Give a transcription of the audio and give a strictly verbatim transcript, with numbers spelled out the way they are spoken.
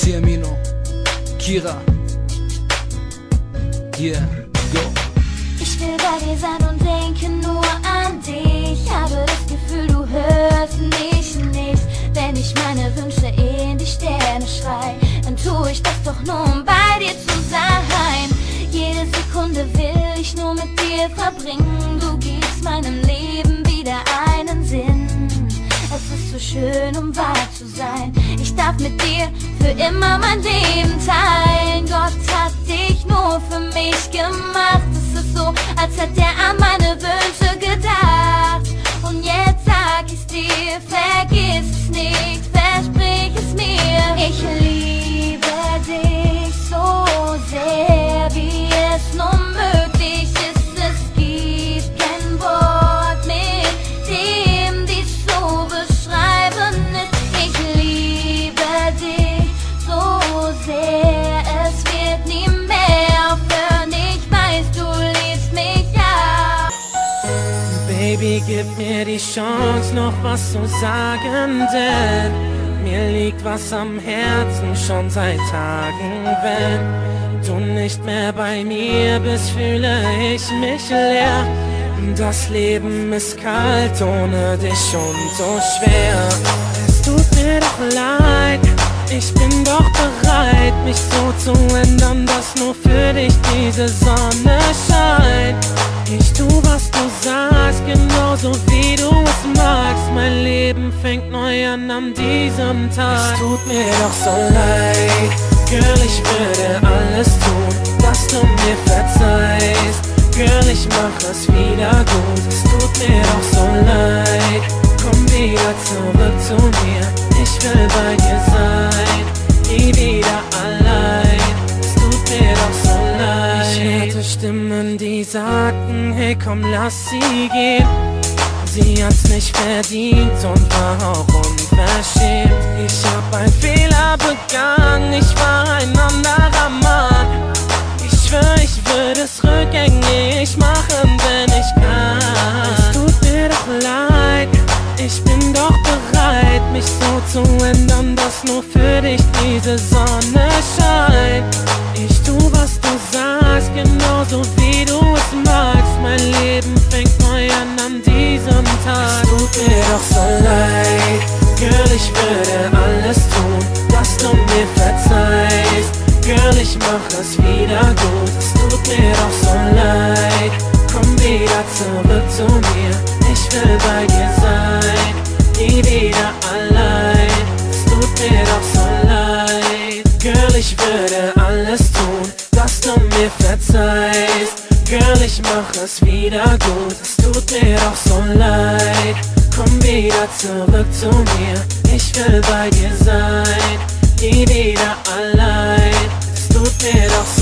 Tiamino, Kira. Yeah, go. Ich will bei dir sein und denke nur an dich. Habe das Gefühl, du hörst mich nicht. Wenn ich meine Wünsche in die Sterne schrei, dann tue ich das doch nur, um bei dir zu sein. Jede Sekunde will ich nur mit dir verbringen. Du gibst meinem Leben wieder einen Sinn. Es ist so schön, um wahr zu sein. Ich darf mit dir für immer mein Leben teilen. Gott hat dich nur für mich gemacht. Es ist so, als hätte er an meine Wünsche gedacht. Und jetzt sag ich's dir, vergiss es nicht, versprich es mir. Ich liebe dich so sehr, wie es nur möglich ist. Es gibt kein Wort, mit dem dies so beschreiben ist. Ich liebe dich so sehr, es wird nie mehr aufhören. Ich weiß, du liebst mich ja. Baby, gib mir die Chance, noch was zu sagen, denn mir liegt was am Herzen schon seit Tagen. Wenn du nicht mehr bei mir bist, fühle ich mich leer. Das Leben ist kalt ohne dich und so schwer. Es tut mir doch leid, ich bin doch bereit, mich so zu ändern, dass nur für dich diese Sonne scheint. Ich tu, was du sagst, genauso wie du es magst. Mein Leben fängt neu an an diesem Tag. Es tut mir doch so leid, Girl, ich würde alles tun, dass du mir verzeihst. Girl, ich mach es wieder gut. Es tut mir doch so leid, komm wieder zurück zu mir. Ich will bei dir sein, nie wieder allein. Es tut mir doch so leid. Ich hörte Stimmen, die sagten, hey komm, lass sie gehen. Sie hat's nicht verdient und war auch unverschämt. Ich hab einen Fehler begangen, ich war ein anderer Mann. Ich schwör, ich würde es rückgängig machen, wenn ich kann. Es tut mir doch leid, ich bin doch bereit, mich so zu ändern, dass nur für dich diese Sonne scheint. Ich tu, was du sagst, genauso wie du es magst. Mein Leben fängt neu an an diesem Tag. Es tut mir doch so leid, Girl, ich würde alles tun, dass du mir verzeihst. Girl, ich mach es wieder gut. Es tut mir doch so leid, komm wieder zurück zu mir. Ich will bei dir sein, nie wieder allein. Es tut mir doch so leid, Girl, ich würde alles tun, dass du mir verzeihst. Girl, ich mach es wieder gut. Es tut mir doch so leid, komm wieder zurück zu mir. Ich will bei dir sein, nie wieder allein. Es tut mir doch so